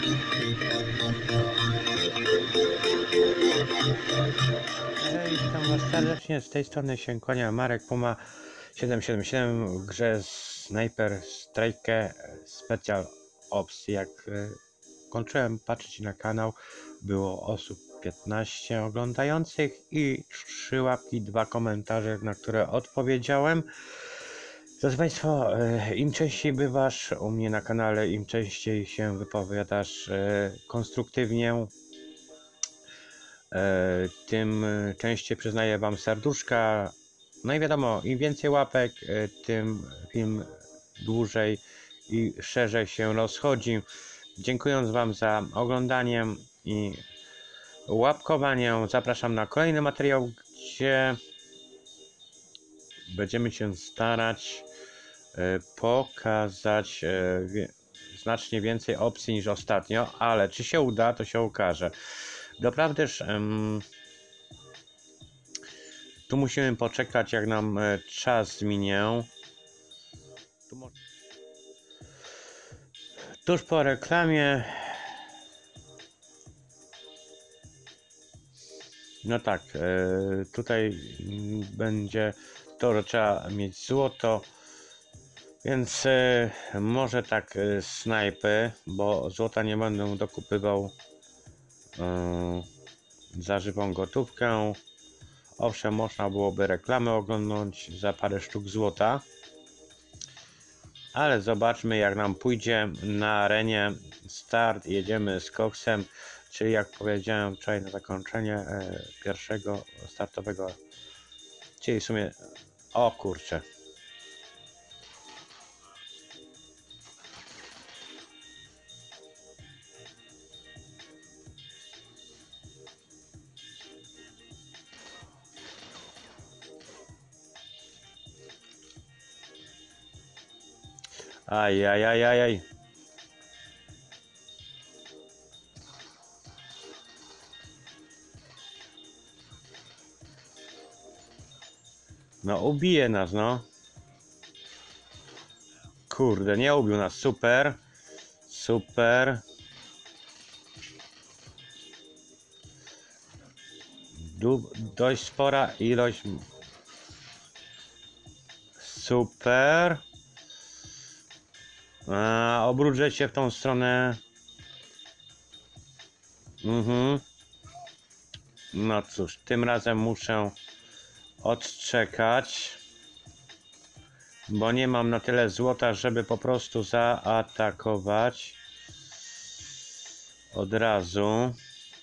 Witam Was serdecznie, z tej strony się kłania Marek Puma 777 w grze Sniper Strike Special Ops. Jak kończyłem patrzeć na kanał, było osób 15 oglądających i 3 łapki, 2 komentarze, na które odpowiedziałem. Drodzy Państwo, im częściej bywasz u mnie na kanale, im częściej się wypowiadasz konstruktywnie, tym częściej przyznaję Wam serduszka. No i wiadomo, im więcej łapek, tym film dłużej i szerzej się rozchodzi. Dziękując Wam za oglądanie i łapkowanie, zapraszam na kolejny materiał, gdzie będziemy się starać pokazać znacznie więcej opcji niż ostatnio, ale czy się uda, to się okaże. Doprawdyż tu musimy poczekać, jak nam czas minie. Tuż po reklamie. No tak, tutaj będzie to, że trzeba mieć złoto, więc może tak snajpy, bo złota nie będę dokupywał za żywą gotówkę. Owszem, można byłoby reklamy oglądnąć za parę sztuk złota, ale zobaczmy, jak nam pójdzie na arenie. Start, jedziemy z koksem, czyli jak powiedziałem wczoraj na zakończenie pierwszego startowego, czyli w sumie, o kurczę, ajajajajaj. No ubije nas, no. Kurde, nie ubił nas, super. Super. Dość spora ilość. Super. Obrócę się w tą stronę. No cóż, tym razem muszę odczekać, bo nie mam na tyle złota, żeby po prostu zaatakować od razu.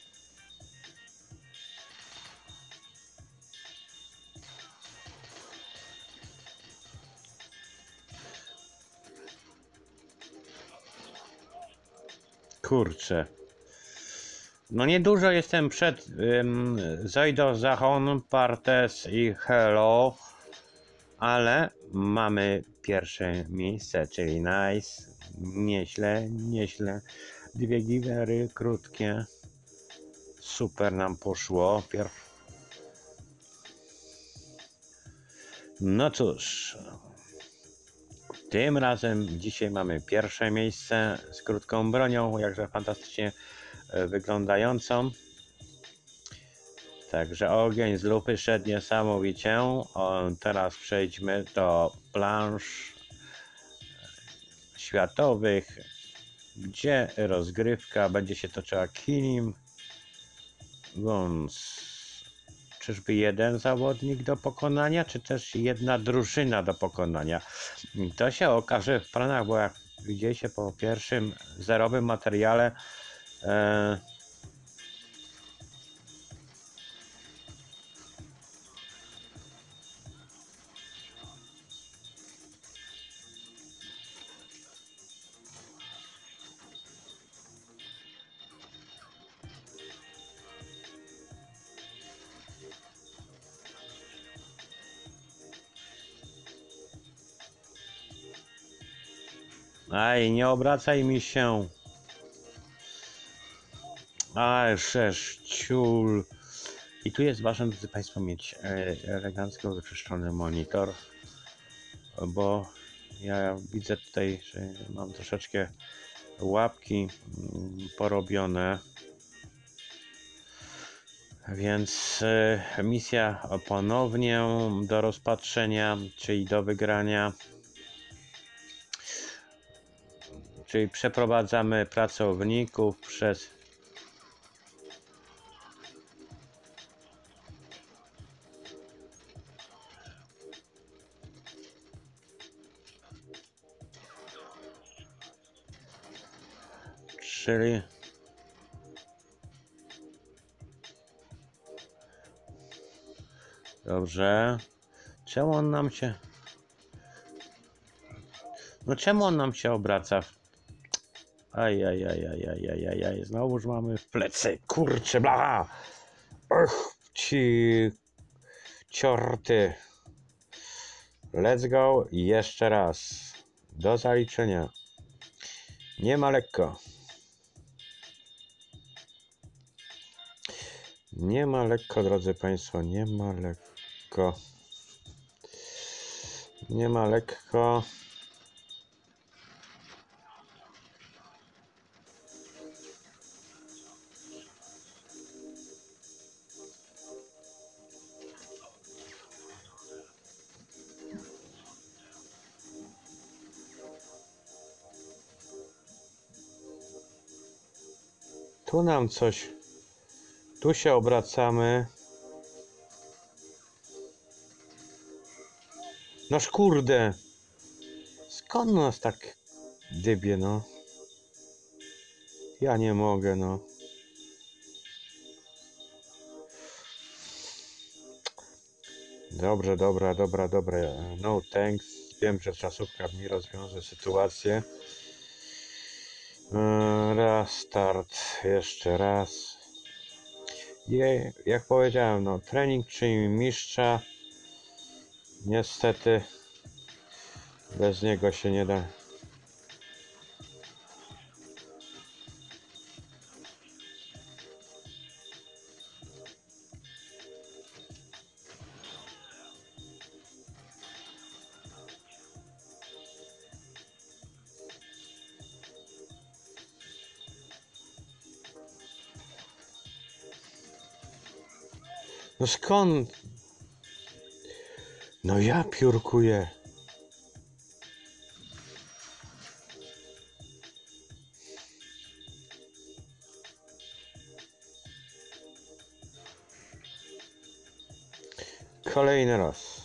Kurczę. No niedużo jestem przed Zoido, Zachon, Partes i Hello, ale mamy pierwsze miejsce, czyli nice, nieźle, nieźle. 2 givery krótkie, super nam poszło. No cóż, tym razem dzisiaj mamy pierwsze miejsce z krótką bronią, jakże fantastycznie wyglądającą. Także ogień z lupy szedł niesamowicie. Teraz przejdźmy do plansz światowych, gdzie rozgrywka będzie się toczyła Killing Guns. Czyżby jeden zawodnik do pokonania, czy też jedna drużyna do pokonania? To się okaże w planach, bo jak widzieliście po pierwszym zerowym materiale, aj, nie obracaj mi się. Aj, ciul. I tu jest ważne, drodzy Państwo, mieć elegancko wyczyszczony monitor, bo ja widzę tutaj, że mam troszeczkę łapki porobione. Więc misja ponownie do rozpatrzenia, czyli do wygrania. Czyli przeprowadzamy pracowników przez czyli dobrze. Czemu on nam się... No czemu on nam się obraca? Ajajajajajajajaj. Znowuż mamy w plecy. Kurczę, blacha! Och, ci ciorty. Let's go. Jeszcze raz. Do zaliczenia. Nie ma lekko. Nie ma lekko, drodzy Państwo. Nie ma lekko. Nie ma lekko. Tu nam coś... Tu się obracamy. Noż kurde. Skąd nas tak dybie, no? Ja nie mogę, no. Dobrze, dobra. No thanks. Wiem, że czasówka mi rozwiąże sytuację. Raz, start. Jeszcze raz. Jak powiedziałem, no trening czyni mistrza. Niestety bez niego się nie da. No skąd? No ja piórkuję. Kolejny raz.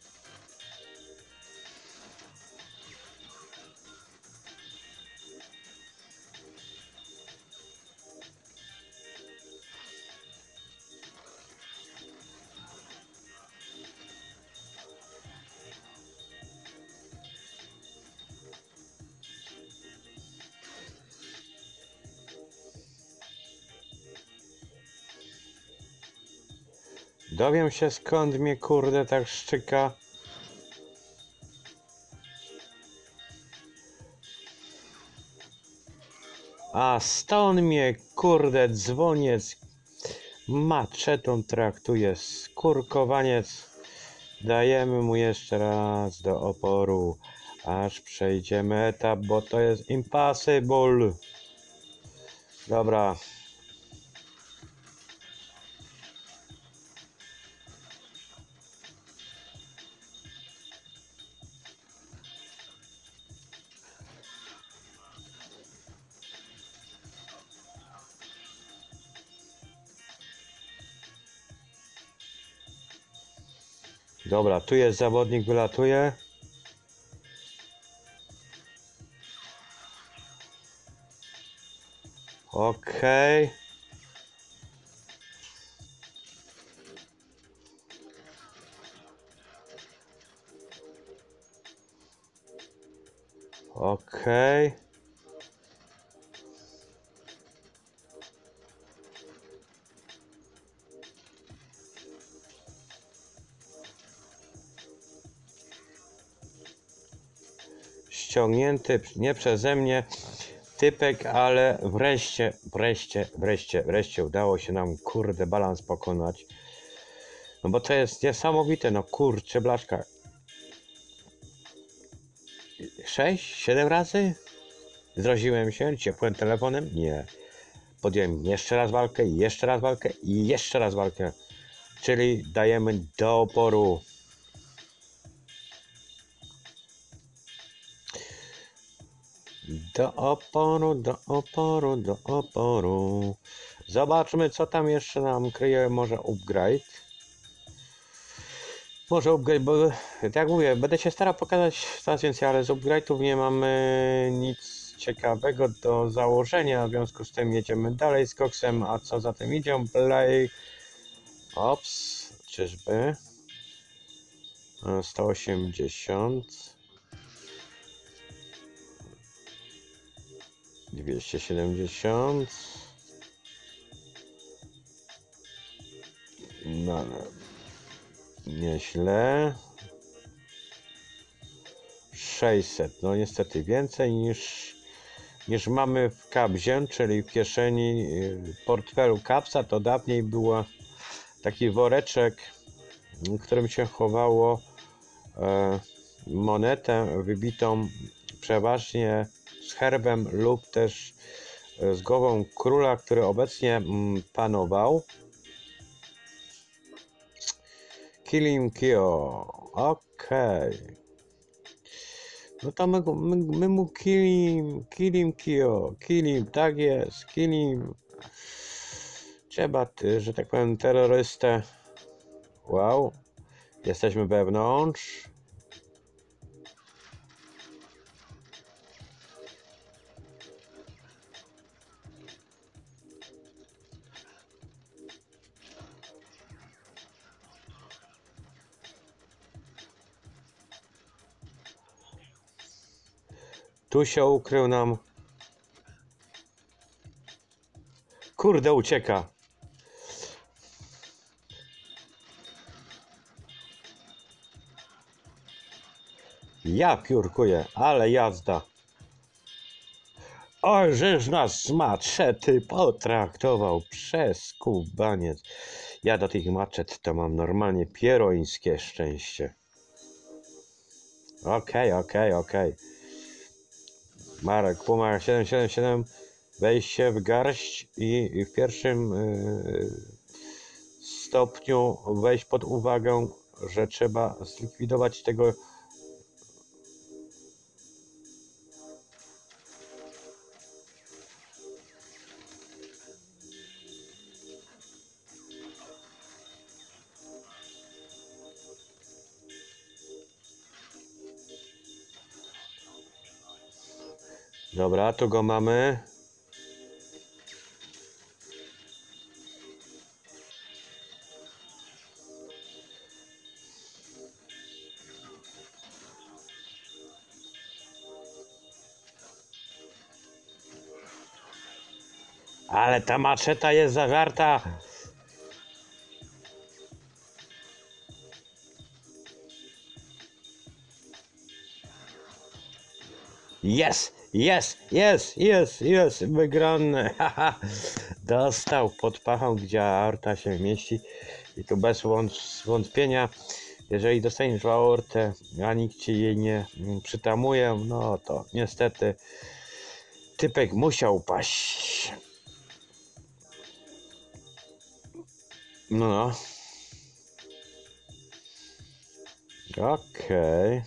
Dowiem się, skąd mnie kurde tak szczyka. A stąd mnie kurde dzwoniec maczetą traktuje. Skurkowaniec. Dajemy mu jeszcze raz do oporu, aż przejdziemy etap, bo to jest impossible. Dobra. Dobra, tu jest zawodnik, wylatuje. Okej. Okej. Ściągnięty nie przeze mnie typek, ale wreszcie udało się nam kurde balans pokonać. No bo to jest niesamowite, no kurczę blaszka. 6, 7 razy? Zraziłem się, ciepłem telefonem? Nie. Podjąłem jeszcze raz walkę, jeszcze raz walkę i jeszcze raz walkę. Czyli dajemy do oporu. Do oporu, do oporu, do oporu. Zobaczmy, co tam jeszcze nam kryje może upgrade. Może upgrade, bo tak jak mówię, będę się starał pokazać coraz więcej, ale z upgrade'ów nie mamy nic ciekawego do założenia. W związku z tym jedziemy dalej z koksem, a co za tym idzie? Play. Ops, czyżby? 180. 270. No, nieźle. 600. No niestety więcej niż mamy w kabzie, czyli w kieszeni portfelu kapsa. To dawniej było taki woreczek, w którym się chowało monetę wybitą przeważnie z herbem lub też z głową króla, który obecnie panował. Kilim Kio. Okej. No to my mu Kilim Kio. Kilim, tak jest. Kilim. Trzeba, że tak powiem, terrorystę. Wow. Jesteśmy wewnątrz. Tu się ukrył nam. Kurde, ucieka. Ja piórkuję, ale jazda. Oj, żeż nas z maczety potraktował przez skubaniec. Ja do tych maczet to mam normalnie pierońskie szczęście. Okej. Marek Puma 777, wejście w garść i w pierwszym stopniu wejść pod uwagę, że trzeba zlikwidować tego Dobra, tu go mamy. Ale ta maczeta jest zażarta. Jest, wygrany. Dostał pod pachą, gdzie aorta się mieści. I tu bez wątpienia, jeżeli dostaniesz w aortę, a nikt ci jej nie przytamuje, no to niestety typek musiał paść. No. Okej.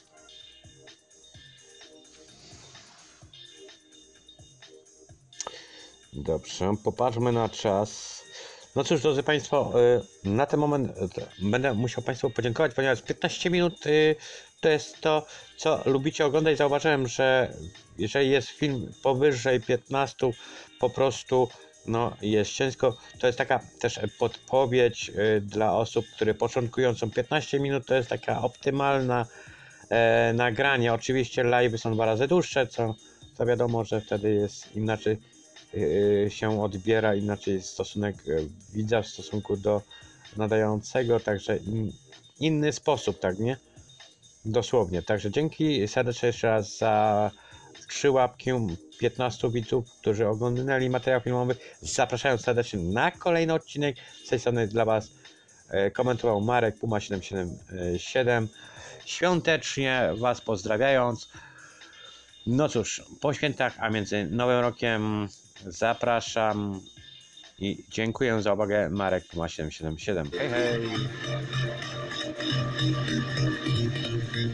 Dobrze, popatrzmy na czas. No cóż, drodzy Państwo, na ten moment będę musiał Państwu podziękować, ponieważ 15 minut to jest to, co lubicie oglądać. Zauważyłem, że jeżeli jest film powyżej 15, po prostu no, jest ciężko. To jest taka też podpowiedź dla osób, które początkują. 15 minut to jest taka optymalna nagranie. Oczywiście live'y są 2 razy dłuższe, co wiadomo, że wtedy jest inaczej się odbiera, inaczej jest stosunek widza w stosunku do nadającego, także inny sposób, tak, nie? Dosłownie. Także dzięki serdecznie jeszcze raz za 3 łapki 15 widzów, którzy oglądali materiał filmowy. Zapraszam serdecznie na kolejny odcinek. Z tej strony dla Was komentował Marek Puma 777. Świątecznie Was pozdrawiając. No cóż, po świętach, a między Nowym Rokiem zapraszam i dziękuję za uwagę. Marek Puma 777. Hej, hej!